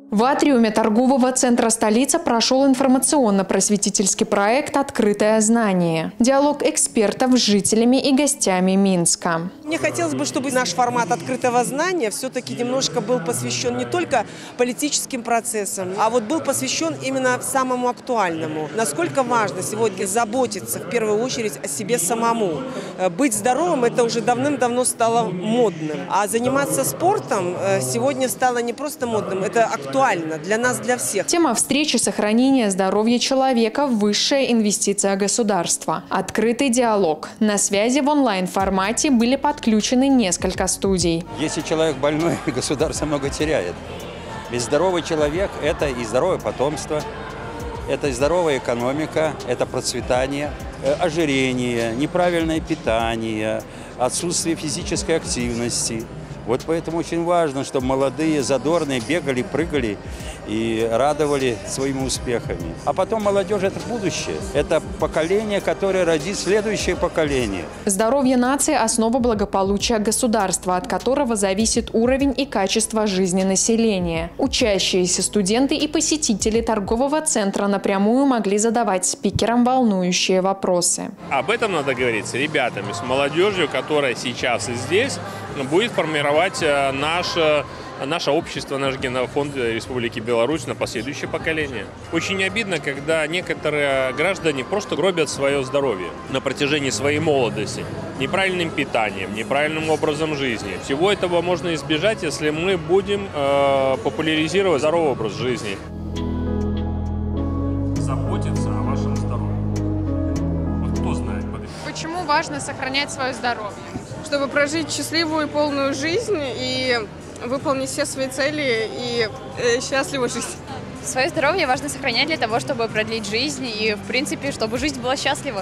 В атриуме торгового центра столицы прошел информационно-просветительский проект «Открытое знание». Диалог экспертов с жителями и гостями Минска. Мне хотелось бы, чтобы наш формат открытого знания все-таки немножко был посвящен не только политическим процессам, а вот был посвящен именно самому актуальному. Насколько важно сегодня заботиться в первую очередь о себе самому. Быть здоровым – это уже давным-давно стало модным. А заниматься спортом сегодня стало не просто модным, это актуально для нас, для всех. Тема встречи – сохранение здоровья человека – высшая инвестиция государства. Открытый диалог. На связи в онлайн-формате были подключены несколько студий. Если человек больной, государство много теряет. Ведь здоровый человек – это и здоровое потомство, это и здоровая экономика, это процветание, ожирение, неправильное питание, отсутствие физической активности. Вот поэтому очень важно, чтобы молодые, задорные бегали, прыгали и радовали своими успехами. А потом молодежь – это будущее. Это поколение, которое родит следующее поколение. Здоровье нации – основа благополучия государства, от которого зависит уровень и качество жизни населения. Учащиеся студенты и посетители торгового центра напрямую могли задавать спикерам волнующие вопросы. Об этом надо говорить с ребятами, с молодежью, которая сейчас и здесь будет формировать наше общество, наш генофонд Республики Беларусь на последующее поколение. Очень обидно, когда некоторые граждане просто гробят свое здоровье на протяжении своей молодости неправильным питанием, неправильным образом жизни. Всего этого можно избежать, если мы будем популяризировать здоровый образ жизни. Заботиться о вашем здоровье. Вот кто знает? Почему важно сохранять свое здоровье? Чтобы прожить счастливую и полную жизнь и выполнить все свои цели и счастливо жить. Свое здоровье важно сохранять для того, чтобы продлить жизнь и, в принципе, чтобы жизнь была счастлива.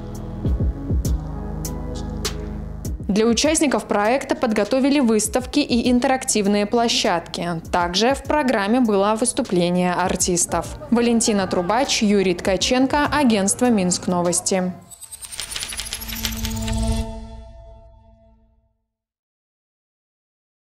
Для участников проекта подготовили выставки и интерактивные площадки. Также в программе было выступление артистов. Валентина Трубач, Юрий Ткаченко, агентство «Минск Новости».